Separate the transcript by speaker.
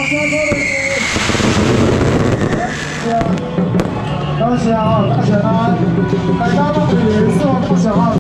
Speaker 1: 恭喜啊！大家呢，大家都可以送恭喜啊！